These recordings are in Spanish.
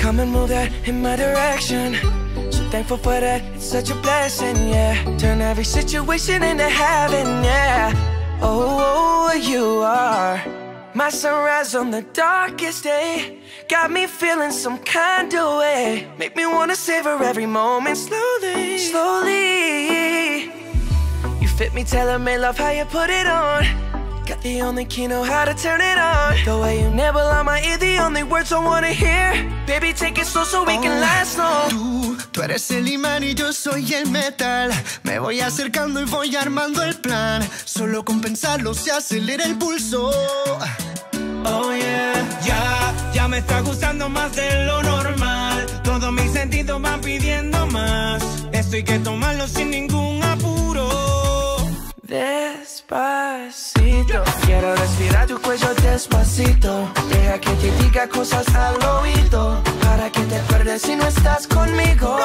Come and move that in my direction. So thankful for that, it's such a blessing, yeah. Turn every situation into heaven, yeah. Oh, you are my sunrise on the darkest day. Got me feeling some kind of way. Make me wanna savor every moment slowly, slowly. You fit me, tailor-made, love how you put it on. Got the only key, know how to turn it on. The way you nibble on my ear, the only words I wanna hear. Baby, take it slow so we can last long. Tú eres el imán y yo soy el metal. Me voy acercando y voy armando el plan. Solo con pensarlo se acelera el pulso. Oh yeah, ya me está gustando más de lo normal. Todos mis sentidos van pidiendo más. Esto hay que tomarlo sin ningún apuro. Despacito, quiero respirar tu cuello despacito. Deja que te diga cosas al oído, para que te acuerdes si no estás conmigo.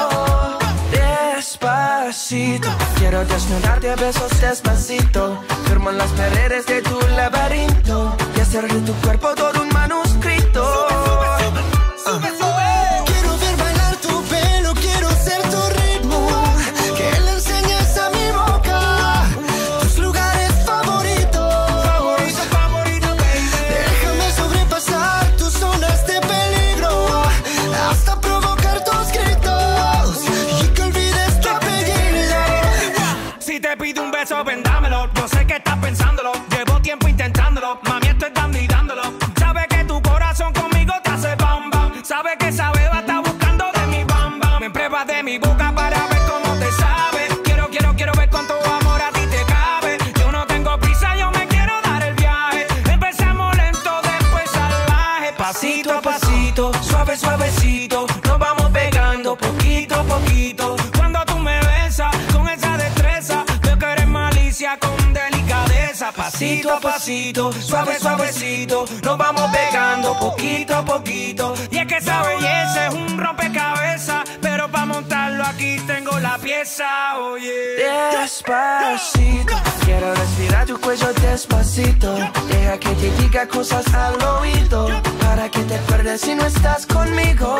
Despacito, quiero desnudarte a besos despacito. Firmo en las paredes de tu laberinto y hacer de tu cuerpo todo un manuscrito. Sube, sube. Quiero ver bailar tu pelo, quiero ser tu ritmo. Que le enseñes a mi boca tus lugares favoritos. Favorito, baby. Déjame sobrepasar tus zonas de peligro, hasta provocar tus gritos y que olvides tu apellido. Si te pido un beso, ven dámelo. Yo sé que estás pensándolo, llevo tiempo intentándolo. Mami, estoy dando y dándolo. Sabes que tu corazón conmigo te hace bam bam. Sabes que esa beba está buscando de mi bam bam. Me pruebas de mi boca para ver cómo te sabe. Quiero ver cuánto amor a ti te cabe. Yo no tengo prisa, yo me quiero dar el viaje. Empezamos lento, después salvaje. Pasito a pasito, suave, suavecito. Nos vamos pegando poquito a poquito. Cuando tú me besas con esa destreza, veo que eres malicia con delicadeza. Pasito a pasito, suave, suavecito. Nos vamos pegando poquito a poquito. Y es que esa belleza es un rompecabezas, pero para montarlo aquí tengo la pieza, oye. Despacito, quiero respirar tu cuello despacito. Deja que te diga cosas al oído, para que te acuerdes si no estás conmigo.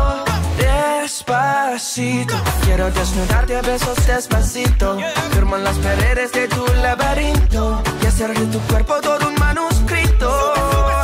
Despacito, quiero desnudarte a besos despacito. Firmo en las paredes de tu laberinto y hacer de tu cuerpo todo un manuscrito.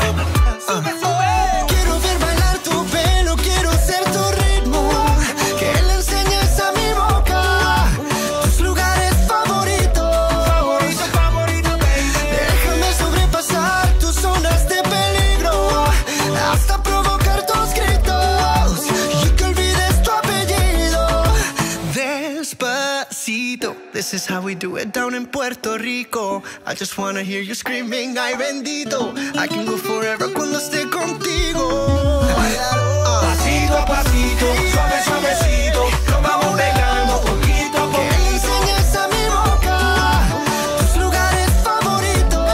Quiero ver bailar tu pelo, quiero ser tu ritmo. Que le enseñes a mi boca tus lugares favoritos. Favorito, baby. Déjame sobrepasar tus zonas de peligro, hasta provocar tus gritos y que olvides tu apellido. Despacito, this is how we do it down in Puerto Rico. I just wanna hear you screaming, ay bendito. I can go forever cuando esté contigo. Pasito a pasito, suave, suavecito. Nos vamos pegando poquito a Que le poquito. enseñes a mi boca tus lugares favoritos.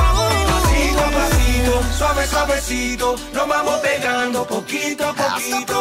Pasito a pasito, suave, suavecito. Nos vamos pegando poquito a Hasta poquito.